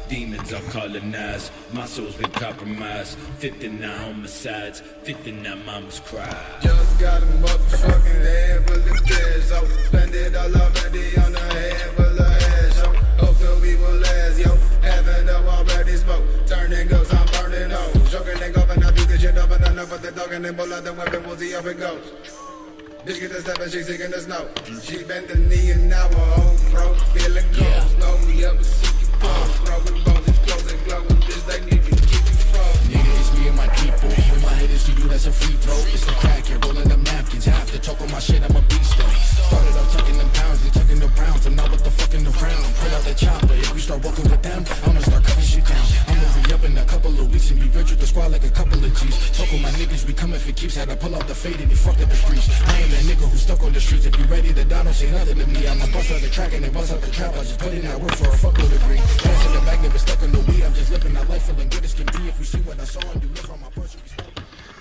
demons are colonized. My soul's been compromised. 59 homicides, 59 mamas cry. Just got a motherfucking head full of cash, yo. Spend it all already on a head full of hash, yo. Hope the we will last, yo. Having up already smoke. Turning ghosts, I'm burning hoes. Joking and going, I do this shit up and enough with the talking and pull out the weapon, we'll see how it goes. Bitch get the step and she seeking the snow. She bent the knee and now her home broke. Feeling cold, slowly up and seeking pulse. Throwing bones, exploding, glowing. Bitch, they need to keep you frozen. Nigga, it's me and my people. When my head is to you, that's a free throw. It's the crack here, rolling them napkins. Half the talk on my shit, I'm a beast though. Started off tucking them pounds, they tucking the browns. I'm not with the fucking around. Pull out the chopper, if we start walking with them, I'ma start cutting shit down. I'm gonna re-up in a couple of weeks and be rich with the squad like a couple of G's. Talk with my niggas, we coming for keeps. Had to pull out the fade and he fucked up the streets. I ain't that nigga who's stuck on the streets. If you ready to die, don't say nothing to me. I'ma bust out the track and then bust out the trap. I just put in that work for a fuckload of green. Hands in the back, never stuck on the weed. I'm just living that life feeling good as can be. If you see what I saw and you live from my person, we still.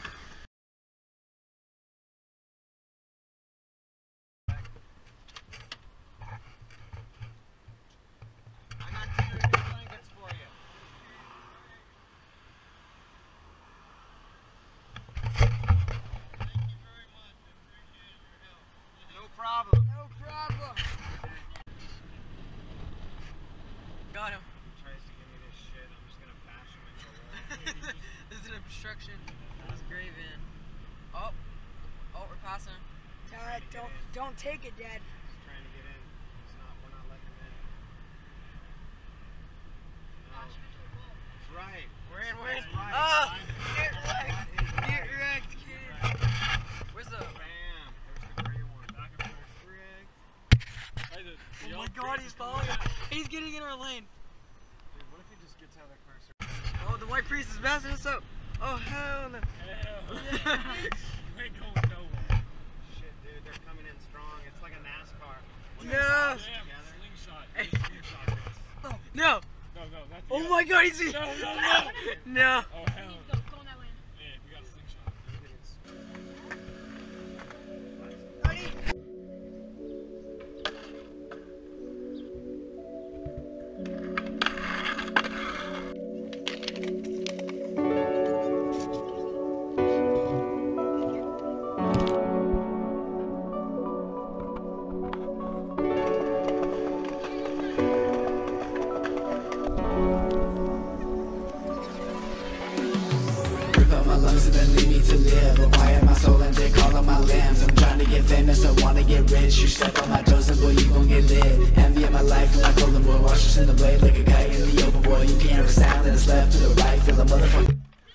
No problem. Got him. Tries to give me this shit, I'm just gonna bash him into the wall. This is an obstruction. This grave in. Oh, we're passing. Dad, don't take it, Dad. He's trying to get in. We're not letting him in. No. That's right. We're in. That's right. Oh, Get wrecked. Get wrecked, kid. Where's the? Bam. There's the gray one. Back and forth. Rigged. Oh my God, he's following us. He's getting in our lane. Dude, what if he just gets out of the car? Oh, the white priest is messing us up. Oh hell no. You ain't going nowhere. Shit, dude, they're coming in strong. It's like a NASCAR. No. Oh, no. No, that's Oh my God, he's. No. No. Oh hell. Going that way. Yeah, we got a slingshot. Ready? Rip out my lungs and then leave me to live. Acquire my soul and take all of my limbs. I'm trying to get famous, I wanna get rich. You step on my toes and boy, you gon' get lit. Envy of my life, and my golden boy. Watch us in the blade like a guy in the open, boy. You can't hear a sound and it's left to the right. Feel a motherfucker.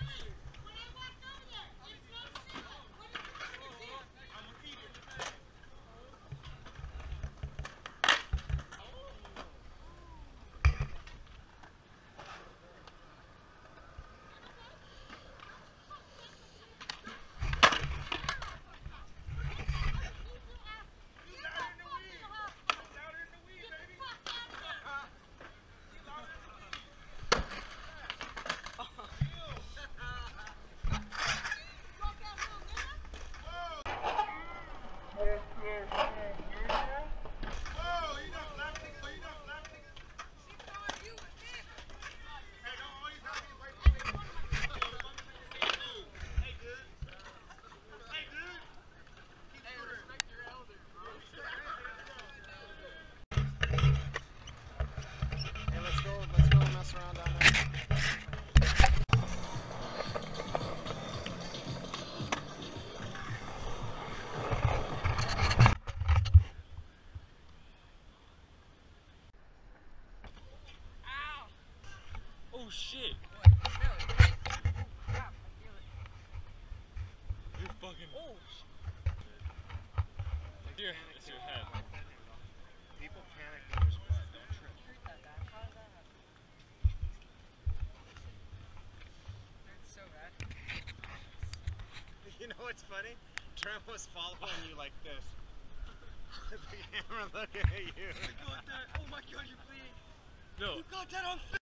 Let's go mess around down there. Oh shit! You're fucking. Oh shit! It's your head. People panic when there's blood. Don't trip. It's so bad. You know what's funny? Trent was following you like this. The camera looking at you. Oh my God, you're bleeding. No. You got that on film.